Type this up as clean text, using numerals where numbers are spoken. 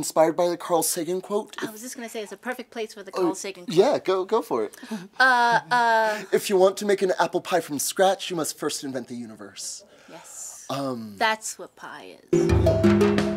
inspired by the Carl Sagan quote. I was just going to say it's a perfect place for the Carl Sagan quote. Yeah, go for it. If you want to make an apple pie from scratch, you must first invent the universe. Yes. That's what pie is.